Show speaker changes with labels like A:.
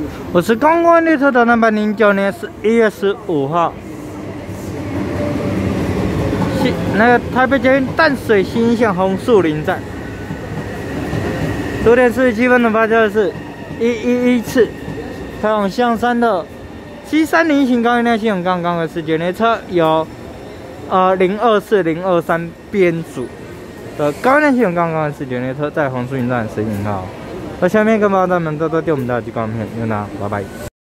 A: 我是刚刚列车导览班09年11月15号。那个台北捷运淡水新线红树林站，9点47分的发车是111次，开往象山的730型高运量系统杠杠的19列车由024、023编组的高运量系统杠杠的19列车在红树林站实行好。而下面跟朋友们多多对我们的激光片，拜拜。